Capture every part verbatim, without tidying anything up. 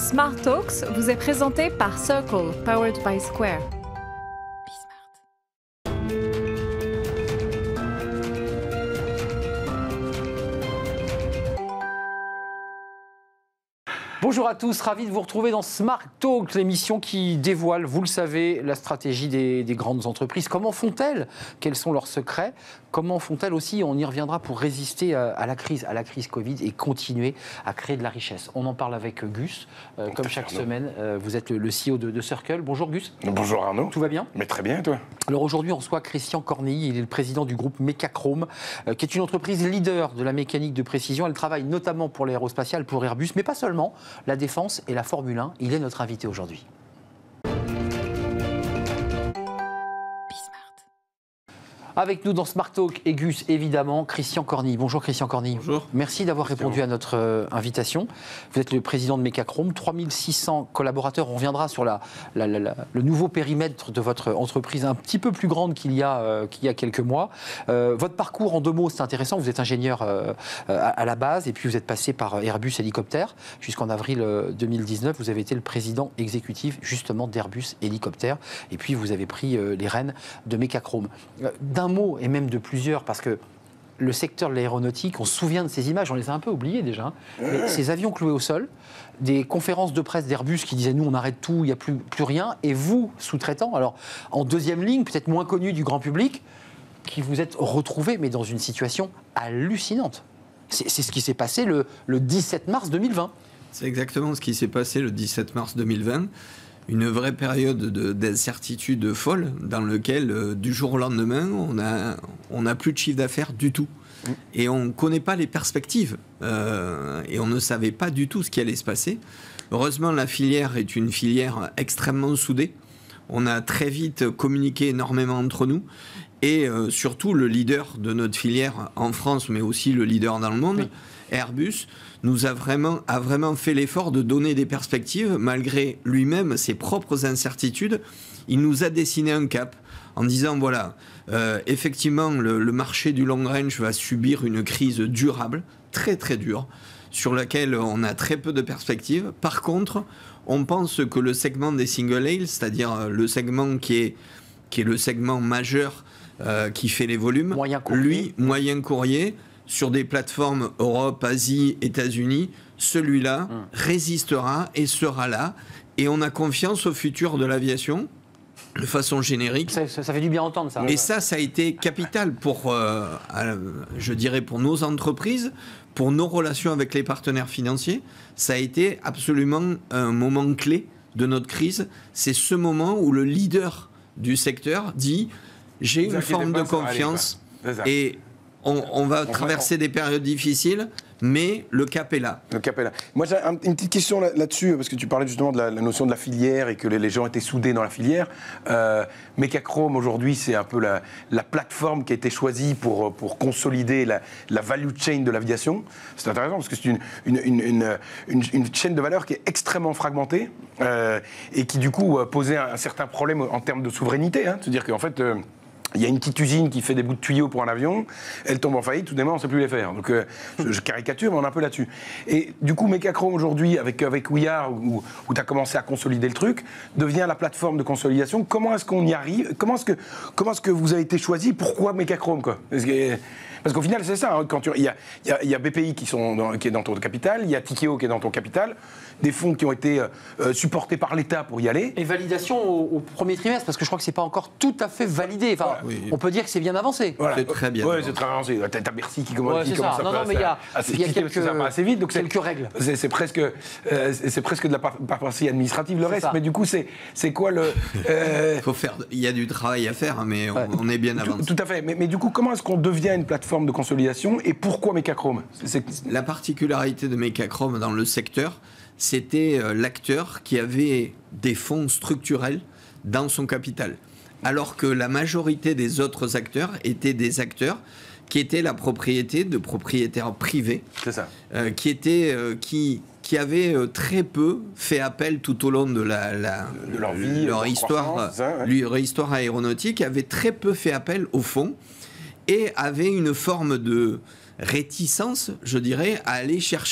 Smart Talks vous est présenté par Circle, powered by Square. Bonjour à tous, ravi de vous retrouver dans Smart Talk, l'émission qui dévoile, vous le savez, la stratégie des, des grandes entreprises. Comment font-elles? Quels sont leurs secrets? Comment font-elles aussi, on y reviendra, pour résister à, à la crise, à la crise Covid et continuer à créer de la richesse? On en parle avec Gus, euh, comme chaque Arnaud. semaine. Euh, vous êtes le, le C E O de, de Circle. Bonjour Gus. Bonjour Arnaud. Tout va bien? Mais très bien, toi? Alors aujourd'hui, on reçoit Christian Cornilly, il est le président du groupe Mecachrome, euh, qui est une entreprise leader de la mécanique de précision. Elle travaille notamment pour l'aérospatiale, pour Airbus, mais pas seulement, la défense et la Formule un. Il est notre invité aujourd'hui. Avec nous dans Smart Talk et Gus, évidemment, Christian Cornilly. Bonjour Christian Cornilly. Bonjour. Merci d'avoir répondu à notre euh, invitation. Vous êtes le président de Mecachrome, trois mille six cents collaborateurs. On reviendra sur la, la, la, la, le nouveau périmètre de votre entreprise, un petit peu plus grande qu'il y a, euh, qu'il y a quelques mois. Euh, votre parcours, en deux mots, c'est intéressant. Vous êtes ingénieur euh, à, à la base et puis vous êtes passé par Airbus Hélicoptère. Jusqu'en avril deux mille dix-neuf, vous avez été le président exécutif justement d'Airbus Hélicoptère. Et puis vous avez pris euh, les rênes de Mecachrome. Euh, d'un mot, et même de plusieurs, parce que le secteur de l'aéronautique, on se souvient de ces images, on les a un peu oubliées déjà, hein, mais ces avions cloués au sol, des conférences de presse d'Airbus qui disaient « nous, on arrête tout, il n'y a plus, plus rien », et vous, sous-traitants, alors en deuxième ligne, peut-être moins connu du grand public, qui vous êtes retrouvés, mais dans une situation hallucinante. C'est ce qui s'est passé le, le dix-sept mars deux mille vingt. C'est exactement ce qui s'est passé le dix-sept mars deux mille vingt. Une vraie période d'incertitude folle dans laquelle, euh, du jour au lendemain, on n'a on a plus de chiffre d'affaires du tout. Mmh. Et on ne connaît pas les perspectives. Euh, et on ne savait pas du tout ce qui allait se passer. Heureusement, la filière est une filière extrêmement soudée. On a très vite communiqué énormément entre nous. Et euh, surtout, le leader de notre filière en France, mais aussi le leader dans le monde, oui. Airbus, nous a vraiment, a vraiment fait l'effort de donner des perspectives, malgré lui-même ses propres incertitudes. Il nous a dessiné un cap en disant, voilà, euh, effectivement, le, le marché du long range va subir une crise durable, très très dure, sur laquelle on a très peu de perspectives. Par contre, on pense que le segment des single aisle, c'est-à-dire le segment qui est, qui est le segment majeur euh, qui fait les volumes, moyen lui, moyen courrier, sur des plateformes Europe, Asie, États-Unis, celui-là mmh. résistera et sera là. Et on a confiance au futur de l'aviation, de façon générique. Ça, ça, ça fait du bien entendre ça. Et ça, ça a été capital pour, euh, je dirais, pour nos entreprises, pour nos relations avec les partenaires financiers. Ça a été absolument un moment clé de notre crise. C'est ce moment où le leader du secteur dit « j'ai une forme de confiance » et On, on va traverser on va, on... des périodes difficiles, mais le cap est là. Le cap est là. Moi, j'ai un, une petite question là, là-dessus, parce que tu parlais justement de la, la notion de la filière et que les, les gens étaient soudés dans la filière. Euh, Mecachrome, aujourd'hui, c'est un peu la, la plateforme qui a été choisie pour, pour consolider la, la value chain de l'aviation. C'est intéressant, parce que c'est une, une, une, une, une, une chaîne de valeur qui est extrêmement fragmentée euh, et qui, du coup, posait un, un certain problème en termes de souveraineté. Hein, c'est-à-dire qu'en fait... Euh, il y a une petite usine qui fait des bouts de tuyaux pour un avion, elle tombe en faillite, tout d'un moment on ne sait plus les faire. Donc euh, je, je caricature, mais on est un peu là-dessus. Et du coup, Mecachrome aujourd'hui, avec, avec We Are, où, où tu as commencé à consolider le truc, devient la plateforme de consolidation. Comment est-ce qu'on y arrive? Comment est-ce que, comment est-ce que vous avez été choisi? Pourquoi Mecachrome, quoi? Parce que, Parce qu'au final, c'est ça. Hein, quand tu, il, y a, il, y a, il y a B P I qui, sont dans, qui est dans ton capital, il y a Tikeo qui est dans ton capital, des fonds qui ont été euh, supportés par l'État pour y aller. Et validation au, au premier trimestre, parce que je crois que c'est pas encore tout à fait validé. Enfin, voilà, oui. On peut dire que c'est bien avancé. Voilà. C'est très bien. Oui, c'est très avancé. T'as, t'as Bercy qui, commence, ouais, qui commence ça. à non, non, mais il y a, y a quelques, ça va assez vite. Donc quelques règles. C'est, c'est, presque, euh, c'est presque de la paperasserie administrative, le reste. Ça. Mais du coup, c'est, c'est quoi le... Euh... Faut faire, il y a du travail à faire, mais on, ouais. on est bien avancé. Tout, tout à fait. Mais, mais du coup, comment est-ce qu'on devient une plateforme de consolidation et pourquoi Mecachrome? c'est... La particularité de Mecachrome dans le secteur, c'était l'acteur qui avait des fonds structurels dans son capital. Alors que la majorité des autres acteurs étaient des acteurs qui étaient la propriété de propriétaires privés. C'est ça. Euh, qui, étaient, euh, qui, qui avaient euh, très peu fait appel tout au long de, la, la, de leur vie, leur, histoire, ça, ouais. leur histoire aéronautique, avaient très peu fait appel au fonds et avaient une forme de réticence, je dirais, à aller chercher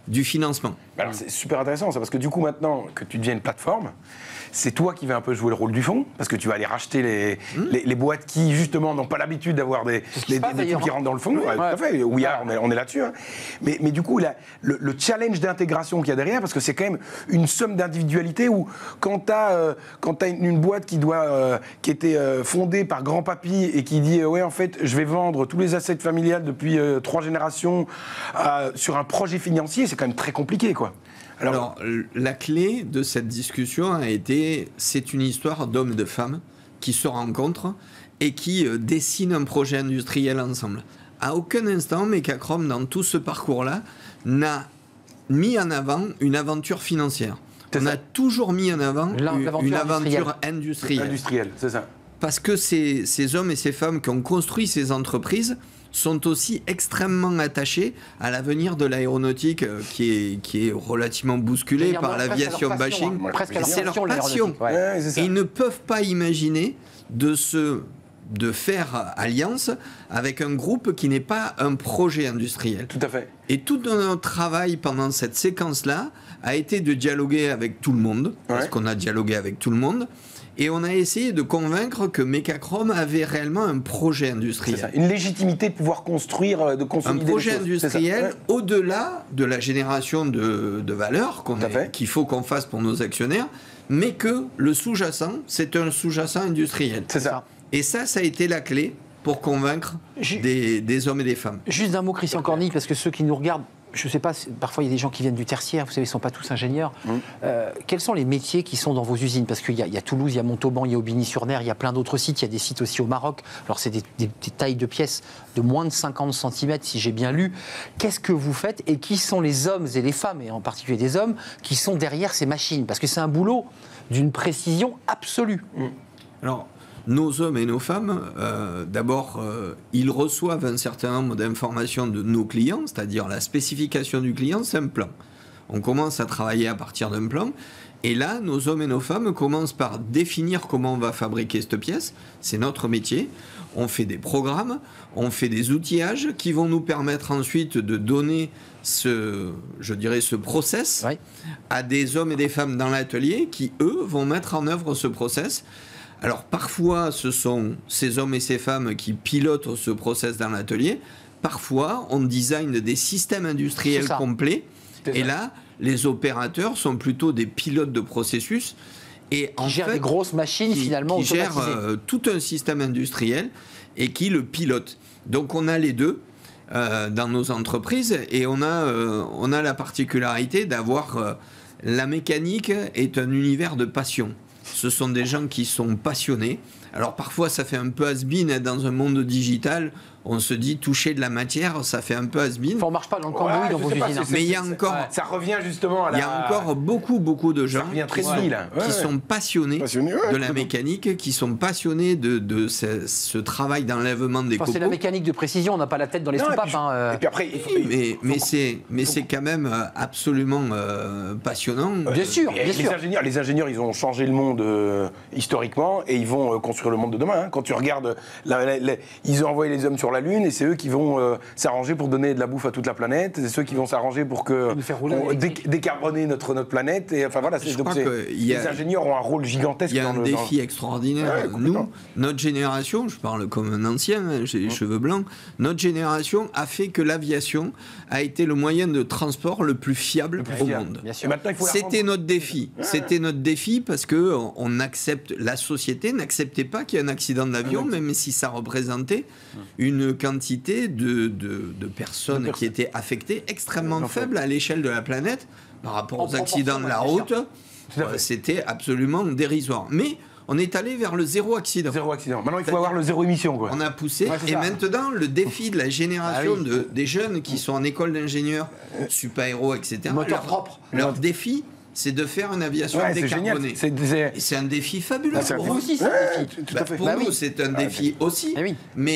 du financement. Alors c'est super intéressant ça, parce que du coup maintenant que tu deviens une plateforme, c'est toi qui vas un peu jouer le rôle du fonds, parce que tu vas aller racheter les, mmh. les, les boîtes qui justement n'ont pas l'habitude d'avoir des, des, des, des trucs qui rentrent dans le fonds. Ouais, ouais. Tout à fait. Oui, on est, on est là-dessus. Hein. Mais, mais du coup, la, le, le challenge d'intégration qu'il y a derrière, parce que c'est quand même une somme d'individualité où quand tu as euh, une, une boîte qui doit euh, qui était euh, fondée par grand papy et qui dit euh, ouais en fait je vais vendre tous les assets familiales depuis euh, trois générations euh, sur un projet financier, c'est quand même très compliqué quoi. Alors, Alors, la clé de cette discussion a été, c'est une histoire d'hommes et de femmes qui se rencontrent et qui euh, dessinent un projet industriel ensemble. À aucun instant, Mecachrome, dans tout ce parcours-là, n'a mis en avant une aventure financière. On a toujours mis en avant une, une aventure industrielle. Industrielle, c'est ça. Parce que ces, ces hommes et ces femmes qui ont construit ces entreprises sont aussi extrêmement attachés à l'avenir de l'aéronautique euh, qui, est, qui est relativement bousculé par l'aviation bashing. Hein. C'est leur passion. Ouais. Ouais, et ils ne peuvent pas imaginer de, se, de faire alliance avec un groupe qui n'est pas un projet industriel. Tout à fait. Et tout notre travail pendant cette séquence-là a été de dialoguer avec tout le monde, ouais. parce qu'on a dialogué avec tout le monde. Et on a essayé de convaincre que Mecachrome avait réellement un projet industriel. C'est ça, une légitimité de pouvoir construire, de consolider un projet les choses. industriel ouais. au-delà de la génération de, de valeur qu'il faut qu'on fasse pour nos actionnaires, mais que le sous-jacent, c'est un sous-jacent industriel. C'est ça. Et ça, ça a été la clé pour convaincre des, des hommes et des femmes. Juste un mot, Christian Cornille, parce que ceux qui nous regardent, je ne sais pas, parfois il y a des gens qui viennent du tertiaire, vous savez, ils ne sont pas tous ingénieurs. Mmh. Euh, quels sont les métiers qui sont dans vos usines? Parce qu'il y, y a Toulouse, il y a Montauban, il y a Aubigny-sur-Ner, il y a plein d'autres sites, il y a des sites aussi au Maroc. Alors c'est des, des, des tailles de pièces de moins de cinquante centimètres, si j'ai bien lu. Qu'est-ce que vous faites et qui sont les hommes et les femmes, et en particulier des hommes, qui sont derrière ces machines? Parce que c'est un boulot d'une précision absolue. Mmh. Alors, nos hommes et nos femmes, euh, d'abord, euh, ils reçoivent un certain nombre d'informations de nos clients, c'est-à-dire la spécification du client, c'est un plan. On commence à travailler à partir d'un plan, et là, nos hommes et nos femmes commencent par définir comment on va fabriquer cette pièce. C'est notre métier. On fait des programmes, on fait des outillages qui vont nous permettre ensuite de donner ce, je dirais, ce process oui. à des hommes et des femmes dans l'atelier qui, eux, vont mettre en œuvre ce process. Alors parfois, ce sont ces hommes et ces femmes qui pilotent ce process dans l'atelier. Parfois, on design des systèmes industriels complets. Et là, les opérateurs sont plutôt des pilotes de processus. Et qui en gèrent fait, des grosses machines, qui, finalement, qui gèrent euh, tout un système industriel et qui le pilotent. Donc on a les deux euh, dans nos entreprises et on a, euh, on a la particularité d'avoir... Euh, la mécanique est un univers de passion. Ce sont des gens qui sont passionnés. Alors parfois, ça fait un peu has-been hein, dans un monde digital. On se dit toucher de la matière, ça fait un peu has-been. Enfin, on ne marche pas dans le cambouis ouais, dans vos usines. Si mais il y a encore, ouais. ça revient justement à la... il y a encore beaucoup, beaucoup de gens qui, sont, ouais, là. Ouais, qui ouais. sont passionnés Passionné, ouais, de la mécanique, qui sont passionnés de, de ce, ce travail d'enlèvement des enfin, copeaux. C'est la mécanique de précision. On n'a pas la tête dans les soupapes. Et, hein, euh... et puis après, il faut, oui, mais, faut, mais faut, c'est, mais faut, c'est quand même absolument euh, passionnant. Bien sûr, bien les sûr. Ingénieurs, les ingénieurs, ils ont changé le monde euh, historiquement et ils vont euh, construire le monde de demain. Hein. Quand tu regardes, la, la, la, ils ont envoyé les hommes sur la Lune et c'est eux qui vont euh, s'arranger pour donner de la bouffe à toute la planète. C'est ceux qui vont s'arranger pour que on, dé, décarboner notre, notre planète. Et enfin voilà, c'est, donc c'est, les a, ingénieurs ont un rôle gigantesque. Il y a dans un le, défi dans... extraordinaire. Ouais, Nous, notre génération, je parle comme un ancien, hein, j'ai les mmh. cheveux blancs, notre génération a fait que l'aviation a été le moyen de transport le plus fiable, le plus fiable au monde. Bien sûr. C'était notre défi. Ouais. C'était notre défi parce que on accepte, la société n'acceptait pas qu'il y ait un accident d'avion, mmh. même si ça représentait mmh. une quantité de, de, de personnes de qui étaient affectées extrêmement mmh. faible à l'échelle de la planète par rapport aux accidents de la route. Euh, c'était absolument dérisoire. Mais on est allé vers le zéro accident. Zéro accident. Maintenant, il faut avoir le zéro émission. Quoi. On a poussé. Ouais, et ça. Maintenant, le défi de la génération ah oui. de, des jeunes qui sont en école d'ingénieurs, super-héros, et cetera. Moteur leur, propre. Leur défi, c'est de faire une aviation ouais, décarbonée. C'est, c'est... Et c'est un défi fabuleux. Bah, pour vous aussi, c'est un défi. Tout bah, à fait. Pour bah, nous, oui. c'est un ah, défi aussi. Eh oui. Mais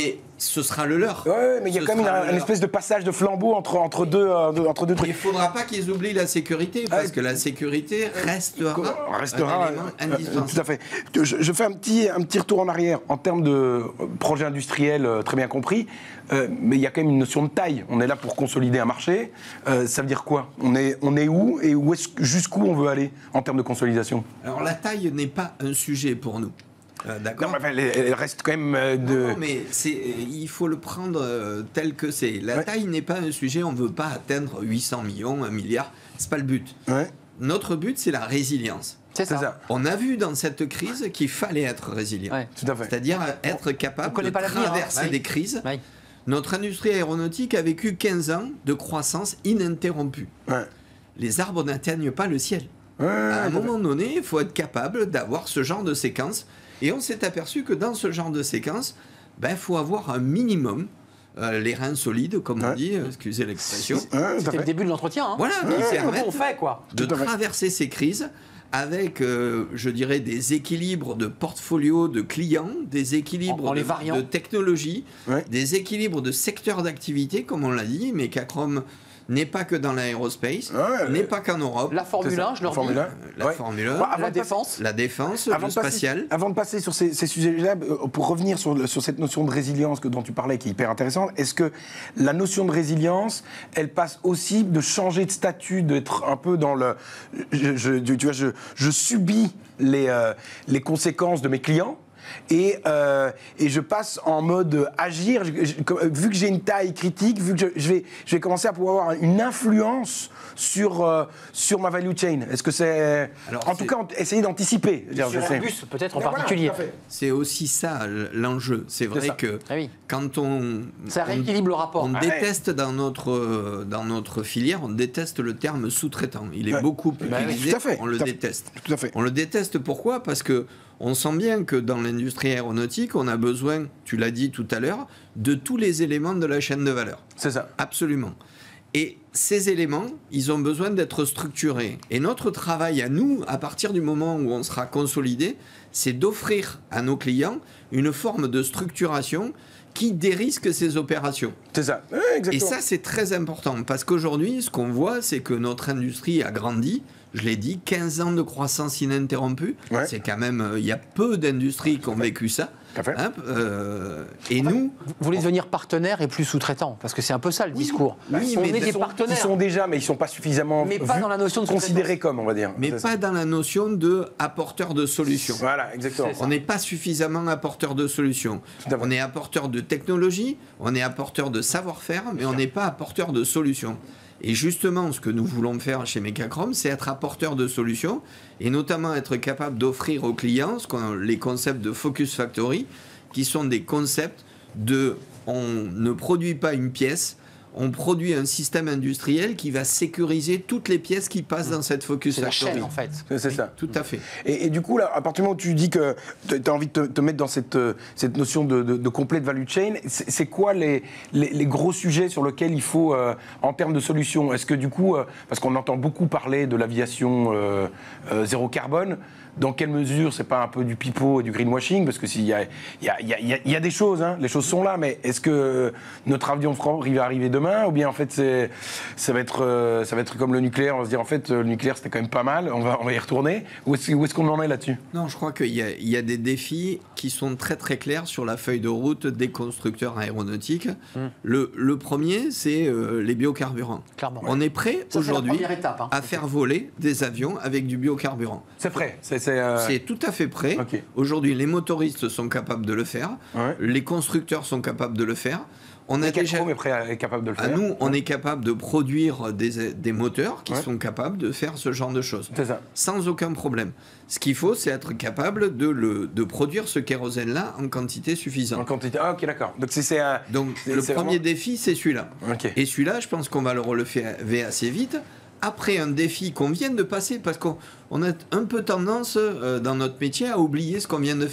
ce sera le leur. Ouais, mais il y a Ce quand même sera une, le une leur. espèce de passage de flambeau entre, entre, deux, euh, entre deux Il ne trucs. faudra pas qu'ils oublient la sécurité, parce Ah, que la sécurité restera, Restera un élément euh, indispensable. tout à fait. Je, je fais un petit, un petit retour en arrière en termes de projet industriel, euh, très bien compris. Euh, mais il y a quand même une notion de taille. On est là pour consolider un marché. Euh, ça veut dire quoi ? On est, on est où et où est-ce, jusqu'où on veut aller en termes de consolidation ? Alors la taille n'est pas un sujet pour nous. Euh, D'accord. Non, mais enfin, elle, elle reste quand même euh, de. Non, non, mais c'est, il faut le prendre euh, tel que c'est. La Ouais. taille n'est pas un sujet, on ne veut pas atteindre huit cents millions, un milliard, c'est pas le but. Ouais, Notre but, c'est la résilience. C'est c'est ça. ça. On a vu dans cette crise qu'il fallait être résilient. Ouais. Tout à fait. C'est-à-dire être On capable connaît de pas l'avenir, hein. traverser Ouais. des crises. Oui. Notre industrie aéronautique a vécu quinze ans de croissance ininterrompue. Ouais. Les arbres n'atteignent pas le ciel. Ouais, À un tout à moment donné, il faut être capable d'avoir ce genre de séquence. Et on s'est aperçu que dans ce genre de séquence, il ben, faut avoir un minimum, euh, les reins solides, comme on Ouais. dit, euh, excusez l'expression, fait. Ouais, tout à C'était le fait. début de l'entretien. Hein. voilà, qui Comment permettent on fait, quoi. de Tout à fait. traverser ces crises avec, euh, je dirais, des équilibres de portfolio de clients, des équilibres En- en de, les variant. de technologie, Ouais. des équilibres de secteurs d'activité, comme on l'a dit, mais Cacrom n'est pas que dans l'aérospace, Ouais, n'est ouais. pas qu'en Europe. La C'est Formule ça. un, je leur La Formule dis. un. Euh, La Ouais. Formule un, Ouais, avant La de passer- défense. la défense, Avant le de, passer, spatial. avant de passer sur ces, ces sujets-là, euh, pour revenir sur, le- sur cette notion de résilience que, dont tu parlais, qui est hyper intéressante, est-ce que la notion de résilience, elle passe aussi de changer de statut, d'être un peu dans le... Je, je- tu vois, je, je subis les, euh, les conséquences de mes clients. Et, euh, et je passe en mode agir. Je- je- comme- vu que j'ai une taille critique, vu que je, je vais, je vais commencer à pouvoir avoir une influence sur, euh, sur ma value chain. Est-ce que c'est... Alors, en c'est- tout cas, essayer d'anticiper. je veux dire, Sur je sais. Airbus, peut-être en Mais voilà, particulier. tout à fait. C'est aussi ça l- l'enjeu. C'est vrai ça. que Ah oui. quand on, Ça on- rééquilibre le rapport. on Ah déteste dans notre euh, dans notre filière, on déteste le terme sous-traitant. Il est Ouais. beaucoup Bah oui, utilisé. tout à fait, On le tout à fait. déteste. Tout à fait. On le déteste pourquoi ? Parce que on sent bien que dans l'industrie aéronautique, on a besoin, tu l'as dit tout à l'heure, de tous les éléments de la chaîne de valeur. C'est ça. Absolument. Et ces éléments, ils ont besoin d'être structurés. Et notre travail à nous, à partir du moment où on sera consolidé, c'est d'offrir à nos clients une forme de structuration qui dérisque ces opérations. C'est ça. Ouais, Et exactement. ça, c'est très important, parce qu'aujourd'hui, ce qu'on voit, c'est que notre industrie a grandi. Je l'ai dit, quinze ans de croissance ininterrompue. Ouais. C'est quand même, euh, il y a peu d'industries qui ont vécu ça. Tout à fait. Hein, euh, et nous, Vous voulez devenir partenaire et plus sous-traitant, parce que c'est un peu ça le discours. Bah, on ils est sont- des ils sont- partenaires, Ils sont déjà, mais ils sont pas suffisamment mais pas vus- dans la notion de considérés comme, on va dire. mais C'est ça. pas dans la notion de apporteur de solutions. Voilà, exactement. C'est ça. On n'est pas suffisamment apporteur de solutions. Tout à fait. On est apporteur de technologie, on est apporteur de savoir-faire, mais on n'est pas apporteur de solutions. Et justement, ce que nous voulons faire chez Mecacrom, c'est être apporteur de solutions et notamment être capable d'offrir aux clients ce qu'on- les concepts de Focus Factory, qui sont des concepts de on ne produit pas une pièce, on produit un système industriel qui va sécuriser toutes les pièces qui passent dans cette Focus C'est la Factory. chaîne, en fait. C'est c'est ça. Tout à fait. Et, et du coup, là, à partir du moment où tu dis que tu as envie de te, te mettre dans cette, euh, cette notion de, de, de complete value chain, c'est c'est quoi les, les, les gros sujets sur lesquels il faut, euh, en termes de solutions? Est-ce que du coup, euh, parce qu'on entend beaucoup parler de l'aviation euh, euh, zéro carbone, dans quelle mesure c'est pas un peu du pipeau et du greenwashing? Parce que s'il y a, il y, a, il y, a, il y a- il y a des choses, hein, les choses sont là, mais est-ce que notre avion franc va arriver demain? Ou bien en fait, c'est, ça, va être, euh, ça va être comme le nucléaire, on va se dire en fait, le nucléaire c'était quand même pas mal, on va, on va y retourner. Où est-ce, où est-ce qu'on en est là-dessus? Non, je crois qu'il y, a- il y a des défis qui sont très très clairs sur la feuille de route des constructeurs aéronautiques. Le, le premier, c'est euh, les biocarburants. Clairement. On est prêt Ça, c'est la aujourd'hui première étape, hein. à faire voler des avions avec du biocarburant. C'est prêt. C'est, c'est, euh, C'est tout à fait prêt. Ok. Aujourd'hui, les motoristes sont capables de le faire. Ouais. Les constructeurs sont capables de le faire. On a Mecacrom déjà... est prêt à, est capable de le À faire. nous, on est capable de produire des, des moteurs qui Ouais. sont capables de faire ce genre de choses. C'est ça. Sans aucun problème. Ce qu'il faut, c'est être capable de, le, de produire ce kérosène-là en quantité En suffisante. quantité. Ah, ok, d'accord. Donc c'est, c'est un- Donc, c'est- le c'est premier vraiment- défi, c'est celui-là. Ok. Et celui-là, je pense qu'on va le relever assez vite. Après un défi qu'on vient de passer, parce qu'on on a un peu tendance euh, dans notre métier à oublier ce qu'on vient de faire.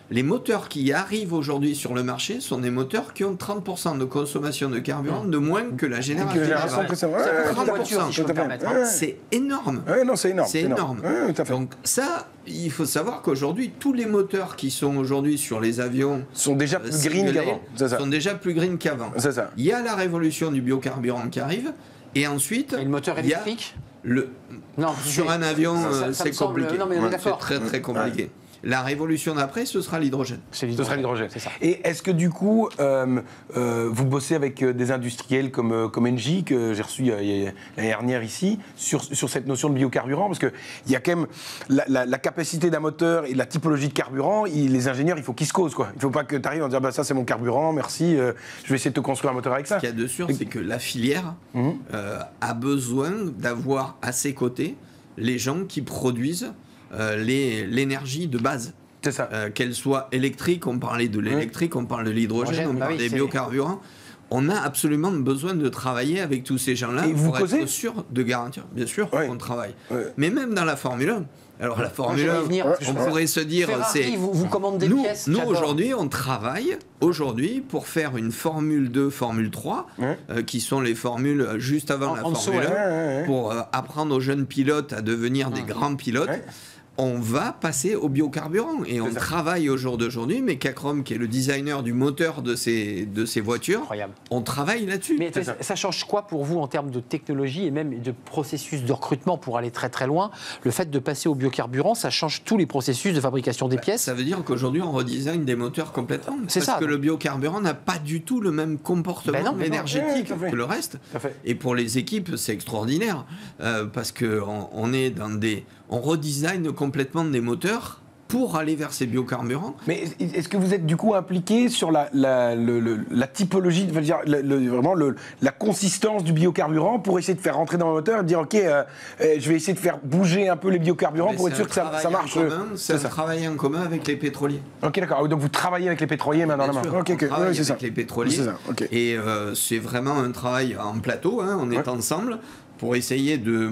Les moteurs qui arrivent aujourd'hui sur le marché sont des moteurs qui ont trente pour cent de consommation de carburant de moins que la génération. génération précédente. Ouais, Ça ouais, peut prendre une voiture, si je peux me permettre, hein. C'est énorme. Ouais, non, c'est énorme. C'est énorme. Ouais, tout à fait. Donc ça, il faut savoir qu'aujourd'hui, tous les moteurs qui sont aujourd'hui sur les avions sont déjà plus green qu'avant. C'est ça. sont déjà plus green qu'avant. C'est ça. Il y a la révolution du biocarburant qui arrive, et ensuite, Et le moteur il y a électrique le Non, sur c'est- un avion, ça- ça- euh, ça me c'est semble- compliqué. non, mais on est C'est d'accord. très très compliqué. La révolution d'après, ce sera l'hydrogène. C'est Ce sera l'hydrogène. C'est ça. Et est-ce que du coup, euh, euh, vous bossez avec euh, des industriels comme, euh, comme Engie, que j'ai reçu euh, il y a- l'année dernière ici, sur, sur cette notion de biocarburant? Parce qu'il y a quand même la, la- la capacité d'un moteur et la typologie de carburant, il- les ingénieurs, il faut qu'ils se causent, quoi. Il ne faut pas que tu arrives en disant bah, ça c'est mon carburant, merci, euh, je vais essayer de te construire un moteur avec ça. Ce qu'il y a de sûr, c'est que la filière Mhm. euh, a besoin d'avoir à ses côtés les gens qui produisent euh, les- l'énergie de base. C'est ça. Euh, qu'elle soit électrique, on parlait de l'électrique, on parle de l'hydrogène, Hydrogène, on bah parle oui, des c'est- biocarburants. On a absolument besoin de travailler avec tous ces gens-là Et vous pour causez être sûr de garantir. Bien sûr Ouais. qu'on travaille. Ouais. Mais même dans la Formule un. Alors la Formule Moi, un, j'allais y venir, Ouais, parce que on je pense- pourrait se dire, Ferrari, c'est... vous, vous commande des Nous, pièces. nous j'adore. aujourd'hui, on travaille aujourd'hui pour faire une Formule deux, Formule trois, Ouais. euh, qui sont les formules juste avant En- la en dessous, Formule Ouais, un, ouais, ouais. pour euh, apprendre aux jeunes pilotes à devenir des grands pilotes. Ouais. On va passer au biocarburant et on ça. travaille au jour d'aujourd'hui. Mecachrome, qui est le designer du moteur de ces, de ces voitures, Incroyable. on travaille là-dessus. Mais C'est ça. ça change quoi pour vous en termes de technologie et même de processus de recrutement pour aller très très loin? Le fait de passer au biocarburant, ça change tous les processus de fabrication des pièces. Ça veut dire qu'aujourd'hui, on redesign des moteurs complètement. C'est Parce ça. que le biocarburant n'a pas du tout le même comportement Ben non, mais non. énergétique Ouais, tout à fait. que le reste. Tout à fait. Et pour les équipes, c'est extraordinaire. euh, parce qu'on on est dans des. On redesign complètement des moteurs pour aller vers ces biocarburants. Mais est-ce que vous êtes du coup impliqué sur la, la, le- le- la typologie, je veux dire, le- le- vraiment le- la consistance du biocarburant pour essayer de faire rentrer dans le moteur et de dire ok, euh, euh, je vais essayer de faire bouger un peu les biocarburants Mais pour être c'est sûr un que ça, travail ça en marche? commun, euh, C'est un travail en commun avec les pétroliers. Ok, d'accord. Donc vous travaillez avec les pétroliers main dans Bien la main. sûr, Ok, ok. on travaille Ouais, c'est avec ça. les pétroliers. C'est ça, ok. Et euh, c'est vraiment un travail en plateau. hein, on est Ouais. ensemble pour essayer de,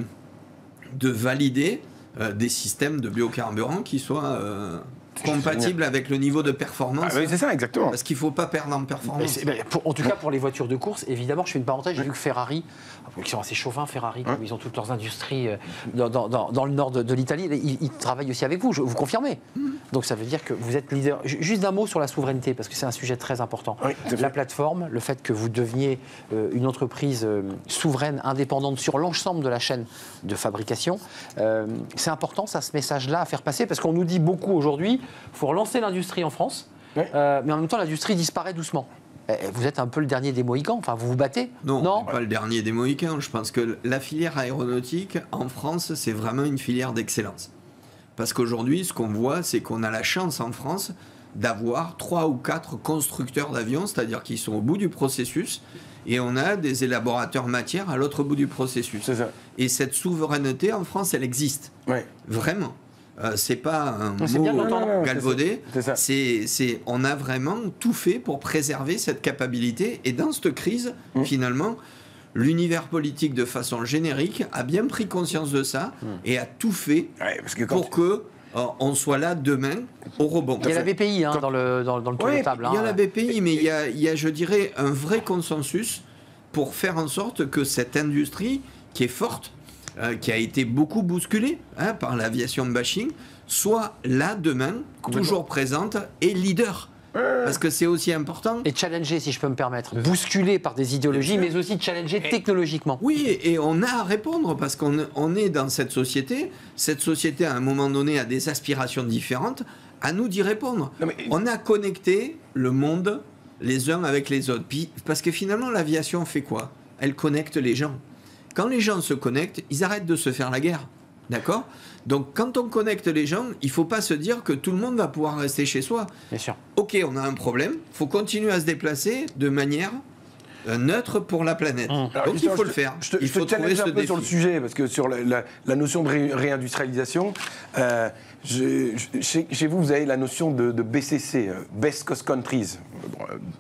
de valider euh, des systèmes de biocarburants qui soient euh, compatibles avec le niveau de performance. Ah, oui, c'est ça, exactement. Parce qu'il ne faut pas perdre en Et performance. c'est- ben, pour- en tout cas, pour les voitures de course, évidemment, je fais une parenthèse, j'ai vu que Ferrari, qui sont assez chauvins, Ferrari, comme ils ont toutes leurs industries euh, dans, dans- dans- dans le nord de, de l'Italie, ils, ils travaillent aussi avec vous, je, vous confirmez. Donc ça veut dire que vous êtes leader. Ju- Juste un mot sur la souveraineté, parce que c'est un sujet très important. Oui, tout à fait. La plateforme, le fait que vous deveniez euh, une entreprise euh, souveraine, indépendante sur l'ensemble de la chaîne de fabrication, euh, c'est important, ça, ce message-là, à faire passer, parce qu'on nous dit beaucoup aujourd'hui, il faut relancer l'industrie en France, Ouais. euh, mais en même temps, l'industrie disparaît doucement. Eh, Vous êtes un peu le dernier des Mohicans, enfin vous vous battez? Non, on n'est pas le dernier des Mohicans. Je pense que la filière aéronautique en France, c'est vraiment une filière d'excellence. Parce qu'aujourd'hui, ce qu'on voit, c'est qu'on a la chance en France d'avoir trois ou quatre constructeurs d'avions, c'est-à-dire qui sont au bout du processus, et on a des élaborateurs matières à l'autre bout du processus. C'est ça. Et cette souveraineté en France, elle existe. Ouais. Vraiment. Euh, c'est pas un C'est bien de mot l'entendre. Non, non, non, galvaudé. c'est ça. C'est, c'est, on a vraiment tout fait pour préserver cette capacité. Et dans cette crise, Mmh. finalement, l'univers politique, de façon générique, a bien pris conscience de ça Mmh. et a tout fait Ouais, parce que quand pour que euh, on soit là demain au rebond. Il y a la B P I hein, Quand- dans, le, dans, dans le tour Ouais, de table. Il y a hein. la B P I, mais il y a, il y a, je dirais, un vrai consensus pour faire en sorte que cette industrie, qui est forte, euh, qui a été beaucoup bousculée hein, par l'aviation bashing, soit là demain, toujours présente et leader. Parce que c'est aussi important. Et challenger, si je peux me permettre, bousculé par des idéologies, mais aussi challenger technologiquement. Oui, et et on a à répondre parce qu'on on est dans cette société. Cette société, à un moment donné, a des aspirations différentes. À nous d'y répondre. Non, mais- On a connecté le monde les uns avec les autres. Puis, parce que finalement, l'aviation fait quoi? Elle connecte les gens. Quand les gens se connectent, ils arrêtent de se faire la guerre. D'accord? Donc, quand on connecte les gens, il ne faut pas se dire que tout le monde va pouvoir rester chez soi. Bien sûr. Ok, on a un problème. Il faut continuer à se déplacer de manière euh, neutre pour la planète. Alors, Donc, il justement, faut je le te- faire. Je te, il je te faut trouver challenge ce un peu défi. sur le sujet, parce que sur la, la- la notion de ré- réindustrialisation, euh, je- je- chez, chez vous, vous avez la notion de, de B C C, euh, Best Cost Countries. Bon, euh,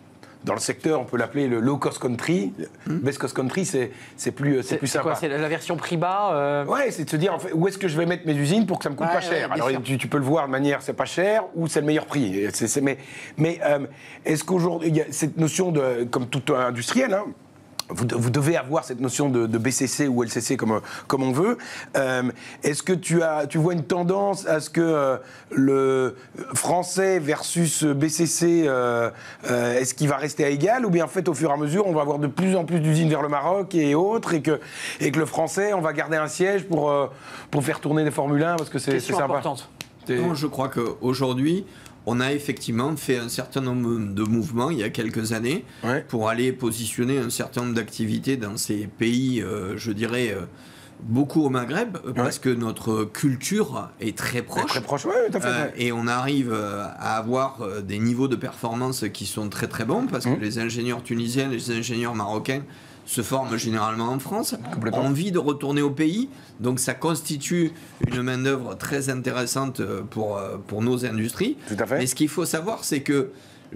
dans le secteur, on peut l'appeler le low cost country. Mmh. Best cost country, c'est plus, c'est plus sympa. C'est la version prix bas euh... Ouais, c'est de se dire en fait, où est-ce que je vais mettre mes usines pour que ça me coûte ouais, pas cher. ouais, Alors tu, tu peux le voir de manière, c'est pas cher ou c'est le meilleur prix. C'est, c'est, mais mais euh, est-ce qu'aujourd'hui, il y a cette notion de, comme tout industriel, hein, Vous, vous devez avoir cette notion de, de B C C ou L C C comme, comme on veut. Euh, Est-ce que tu, as, tu vois une tendance à ce que euh, le français versus B C C, euh, euh, est-ce qu'il va rester à égal, ou bien en fait au fur et à mesure on va avoir de plus en plus d'usines vers le Maroc et autres, et que, et que le français on va garder un siège pour, euh, pour faire tourner des Formule un parce que c'est sympa. Importante. Non, je crois qu'aujourd'hui, on a effectivement fait un certain nombre de mouvements il y a quelques années ouais. pour aller positionner un certain nombre d'activités dans ces pays, euh, je dirais, euh, beaucoup au Maghreb, ouais. parce que notre culture est très proche. Très proche, ouais, tout à fait. Euh, et on arrive à avoir des niveaux de performance qui sont très très bons, parce mmh. que les ingénieurs tunisiens, les ingénieurs marocains se forment généralement en France, ont envie de retourner au pays, donc ça constitue une main-d'œuvre très intéressante pour, pour nos industries. Tout à fait. Mais ce qu'il faut savoir, c'est que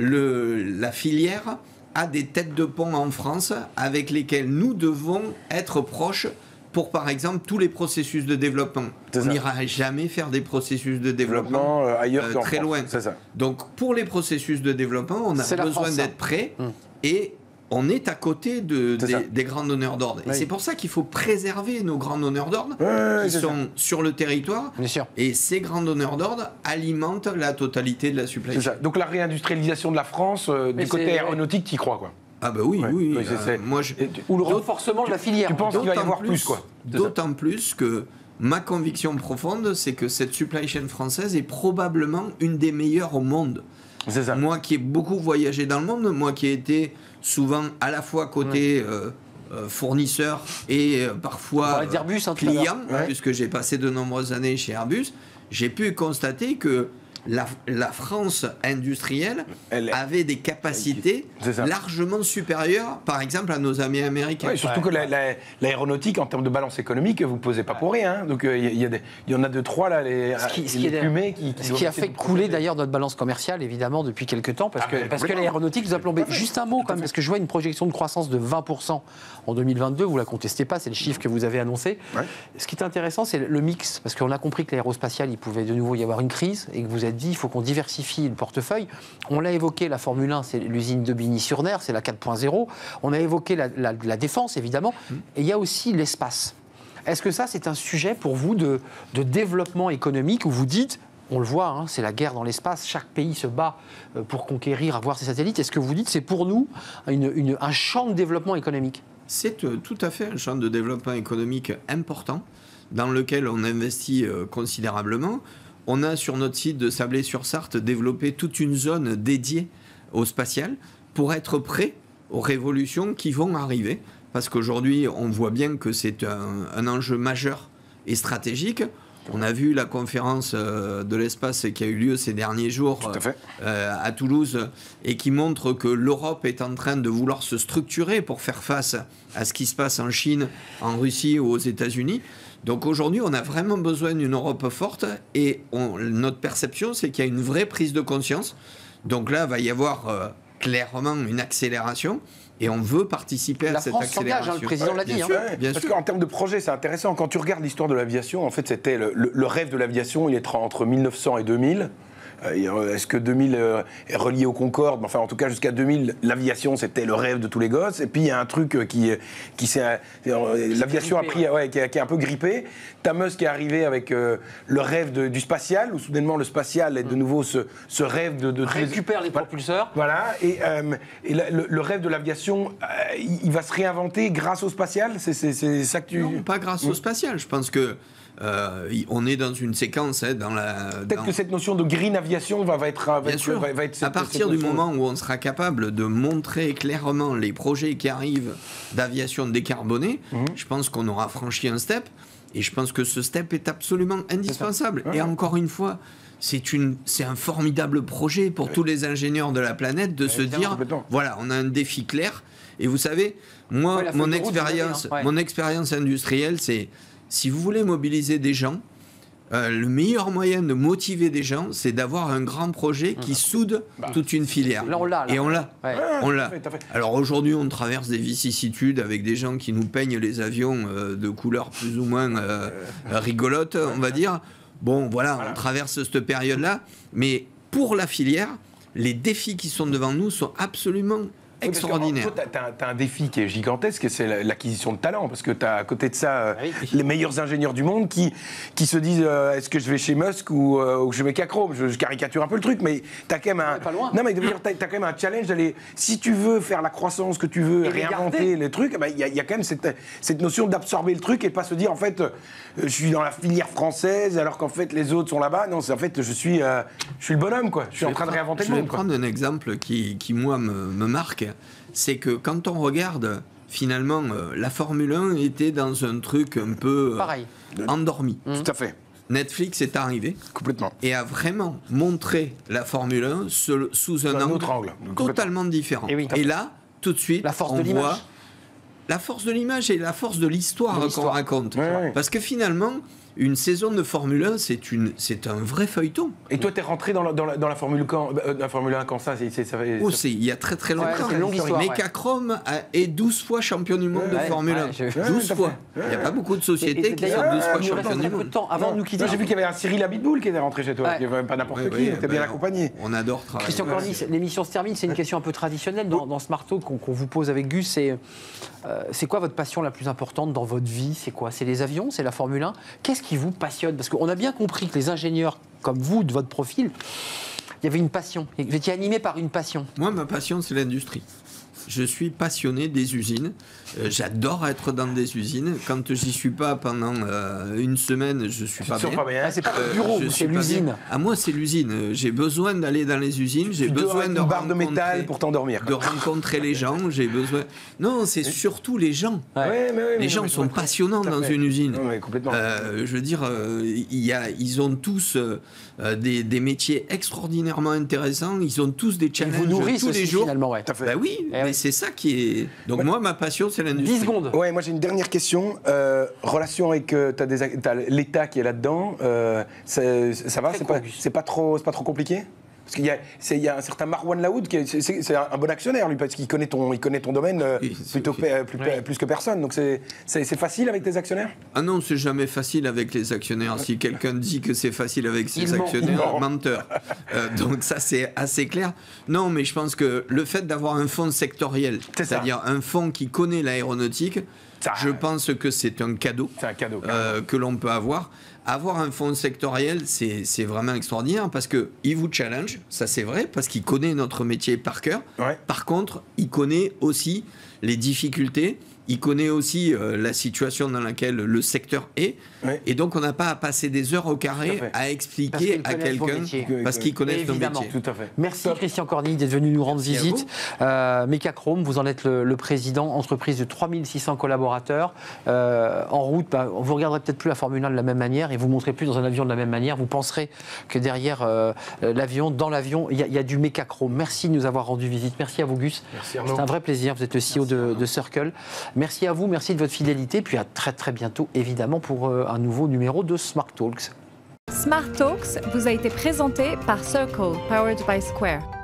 le, la filière a des têtes de pont en France avec lesquelles nous devons être proches pour, par exemple, tous les processus de développement. On n'ira jamais faire des processus de développement, développement euh, ailleurs euh, très loin. Ça. Donc, pour les processus de développement, on a besoin d'être prêt hum. et on est à côté de, des, des grands donneurs d'ordre. Oui. Et c'est pour ça qu'il faut préserver nos grands donneurs d'ordre oui, qui sont ça. sur le territoire. Bien sûr. Et ces grands donneurs d'ordre alimentent la totalité de la supply chain. Donc la réindustrialisation de la France, euh, du côté aéronautique, tu y crois, quoi? Ah bah oui, ouais. oui. oui. Euh, moi, je... Ou le renforcement de la filière. Tu penses qu'il va y avoir plus, plus quoi? D'autant plus que ma conviction profonde, c'est que cette supply chain française est probablement une des meilleures au monde. C'est ça. Moi qui ai beaucoup voyagé dans le monde, moi qui ai été souvent à la fois côté ouais. euh, euh, fournisseur et euh, parfois euh, Airbus, hein, client, ouais. puisque j'ai passé de nombreuses années chez Airbus, j'ai pu constater que La, la France industrielle Elle, avait des capacités largement supérieures, par exemple, à nos amis américains. Ouais, surtout ouais. que l'aéronautique, la, la, en termes de balance économique, vous ne posez pas ouais. pour rien. Hein. Donc il euh, y, y, y en a deux, trois, là, les, ce qui, les ce qui, plumés qui, qui... Ce qui a fait couler d'ailleurs notre balance commerciale, évidemment, depuis quelques temps, parce que, ah, parce que l'aéronautique nous a plombé. Juste un mot, quand même, parce que je vois une projection de croissance de vingt pour cent en deux mille vingt-deux, vous ne la contestez pas, c'est le chiffre que vous avez annoncé. Ouais. Ce qui est intéressant, c'est le mix, parce qu'on a compris que l'aérospatial, il pouvait de nouveau y avoir une crise, et que vous avez dit, il faut qu'on diversifie le portefeuille. On l'a évoqué, la Formule un, c'est l'usine de Bigny-sur-Ner, c'est la quatre point zéro. On a évoqué la, la, la défense, évidemment. Mmh. Et il y a aussi l'espace. Est-ce que ça, c'est un sujet pour vous de, de développement économique où vous dites, on le voit, hein, c'est la guerre dans l'espace, chaque pays se bat pour conquérir, avoir ses satellites. Est-ce que vous dites, c'est pour nous une, une, un champ de développement économique? C'est euh, tout à fait un champ de développement économique important dans lequel on investit euh, considérablement. On a sur notre site de Sablé-sur-Sarthe développé toute une zone dédiée au spatial pour être prêt aux révolutions qui vont arriver. Parce qu'aujourd'hui, on voit bien que c'est un, un enjeu majeur et stratégique. On a vu la conférence de l'espace qui a eu lieu ces derniers jours Tout à fait. Euh, à Toulouse et qui montre que l'Europe est en train de vouloir se structurer pour faire face à ce qui se passe en Chine, en Russie ou aux États-Unis. Donc aujourd'hui, on a vraiment besoin d'une Europe forte et on, notre perception, c'est qu'il y a une vraie prise de conscience. Donc là, il va y avoir euh, clairement une accélération et on veut participer à la cette France accélération. Hein, le président ouais, l'a dit. Bien hein. sûr, ouais, bien parce qu'en termes de projet, c'est intéressant. Quand tu regardes l'histoire de l'aviation, en fait, c'était le, le, le rêve de l'aviation, il est entre mille neuf cents et deux mille. Est-ce que deux mille est relié au Concorde? Enfin, en tout cas, jusqu'à deux mille, l'aviation, c'était le rêve de tous les gosses. Et puis, il y a un truc qui, qui s'est... L'aviation a pris, ouais, qui, a, qui est un peu grippé. T'as Musk qui est arrivé avec euh, le rêve de, du spatial, où soudainement, le spatial est de nouveau ce, ce rêve de... de récupère les, les propulseurs. Voilà. Et, euh, et la, le, le rêve de l'aviation, euh, il va se réinventer grâce au spatial? C'est ça que tu... Non, pas grâce mmh. au spatial. Je pense que Euh, on est dans une séquence hein, dans la. Peut-être dans... que cette notion de green aviation va, va être. Va Bien être, sûr. Va, va être cette, à partir du moment où on sera capable de montrer clairement les projets qui arrivent d'aviation décarbonée, mmh. je pense qu'on aura franchi un step. Et je pense que ce step est absolument indispensable. Ouais. Et encore une fois, c'est une, c'est un formidable projet pour ouais. tous les ingénieurs de la planète de ouais, se dire, voilà, on a un défi clair. Et vous savez, moi, ouais, mon expérience, hein. ouais. mon expérience industrielle, c'est si vous voulez mobiliser des gens, Euh, le meilleur moyen de motiver des gens, c'est d'avoir un grand projet qui soude bah, toute une filière. Là, on l'a. Et on l'a. Ouais. On l'a. Alors aujourd'hui, on traverse des vicissitudes avec des gens qui nous peignent les avions euh, de couleurs plus ou moins euh, rigolotes, on va dire. Bon, voilà, voilà, on traverse cette période-là. Mais pour la filière, les défis qui sont devant nous sont absolument extraordinaire. Tu as, as un défi qui est gigantesque, c'est l'acquisition de talent, parce que tu as à côté de ça oui. les meilleurs ingénieurs du monde qui, qui se disent euh, est-ce que je vais chez Musk ou, euh, ou je vais Cachrome, je, je caricature un peu le truc, mais tu as quand même un... Pas loin. Non, mais tu as, as quand même un challenge d'aller... Si tu veux faire la croissance que tu veux, et réinventer les trucs, il bah, y, y a quand même cette, cette notion d'absorber le truc et pas se dire en fait euh, je suis dans la filière française alors qu'en fait les autres sont là-bas. Non, c'est en fait je suis, euh, je suis le bonhomme, quoi. Je suis je en train de réinventer le monde. Je vais prendre un exemple qui, qui moi, me, me marque. C'est que quand on regarde, finalement, euh, la Formule un était dans un truc un peu euh, endormi. Mmh. Tout à fait. Netflix est arrivé complètement et a vraiment montré la Formule un sous, sous un, un angle, autre angle totalement différent. Et, oui. et là, tout de suite, la force on de voit la force de l'image et la force de l'histoire qu'on raconte. Ouais, ouais. Parce que finalement, une saison de Formule un, c'est une, c'est un vrai feuilleton. Et toi, t'es rentré dans la, dans la, dans la Formule quand, euh, la Formule un quand ça, c'est, c'est, ça oh, c'est il y a très très longtemps. Ouais, c'est une longue histoire. Mecachrome ouais. est douze fois champion du monde ouais, de Formule ouais, un. Je... douze fois. Il n'y a pas beaucoup de sociétés et, et qui sont douze fois champion du monde. Avant de nous quitter, j'ai vu qu'il y avait un Cyril Abitboul qui était rentré chez toi. Ouais. Il n'y avait pas n'importe ouais, qui. Ouais, était bien accompagné. On adore travailler. Christian Corny, l'émission se termine. C'est une question un peu traditionnelle dans, dans Smart Talk qu'on, qu'on vous pose avec Gus. C'est euh, c'est quoi votre passion la plus importante dans votre vie? C'est quoi? C'est les avions? C'est la Formule un? Qu'est-ce qui vous passionne? Parce qu'on a bien compris que les ingénieurs comme vous, de votre profil, il y avait une passion. Vous étiez animé par une passion. Moi, ma passion, c'est l'industrie. Je suis passionné des usines. Euh, j'adore être dans des usines. Quand j'y suis pas pendant euh, une semaine, je suis pas bien. Pas bien. Ah, c'est pas le bureau, euh, c'est l'usine. À moi, c'est l'usine. J'ai besoin d'aller dans les usines. J'ai besoin de une barre de métal pour t'endormir. De rencontrer les gens. J'ai besoin. Non, c'est surtout les gens. Ouais, mais oui, les gens sont passionnants dans une usine. Ouais, complètement. Euh, je veux dire, euh, il y a, ils ont tous euh, des, des métiers extraordinairement intéressants. Ils ont tous des challenges vous nourrissent tous les jours. Finalement, ouais. Bah oui, eh mais oui. c'est ça qui est. Donc ouais. moi, ma passion, c'est l'industrie. dix secondes. Ouais, moi j'ai une dernière question. Euh, relation avec euh, t'as des, t'as l'État qui est là-dedans. Euh, ça, ça va, c'est pas, c'est pas trop, c'est pas trop compliqué. Parce qu'il y a, c'est, il y a un certain Marwan Laoud qui est, c'est, c'est un bon actionnaire lui parce qu'il connaît ton, il connaît ton domaine euh, oui, plutôt okay. p- plus, oui. plus que personne. Donc c'est, c'est, c'est facile avec tes actionnaires. Ah non, c'est jamais facile avec les actionnaires. Si quelqu'un dit que c'est facile avec ses il actionnaires, ment. menteur. Euh, donc ça c'est assez clair. Non, mais je pense que le fait d'avoir un fonds sectoriel, c'est c'est-à-dire un fonds qui connaît l'aéronautique. Ça, je pense que c'est un cadeau, c'est un cadeau euh, que l'on peut avoir. Avoir un fonds sectoriel, c'est, c'est vraiment extraordinaire parce qu'il vous challenge, ça c'est vrai, parce qu'il connaît notre métier par cœur. Ouais. Par contre, il connaît aussi les difficultés, il connaît aussi euh, la situation dans laquelle le secteur est. Ouais. Et donc, on n'a pas à passer des heures au carré à, à expliquer à quelqu'un parce qu'il connaît son métier. Tout à fait. Merci Top. Christian Corny d'être venu nous rendre Merci visite. Euh, Mecachrome, vous en êtes le, le président, entreprise de trois mille six cents collaborateurs. Euh, en route, bah, vous ne regarderez peut-être plus la Formule un de la même manière et vous ne montrez plus dans un avion de la même manière. Vous penserez que derrière euh, l'avion, dans l'avion, il y, y a du Mecachrome. Merci de nous avoir rendu visite. Merci à vous, Gus. C'est un vrai plaisir. Vous êtes le C E O de, de Circle. Merci à vous, merci de votre fidélité. Puis à très très bientôt, évidemment, pour euh, un nouveau numéro de Smart Talks. Smart Talks vous a été présenté par Circle, powered by Square.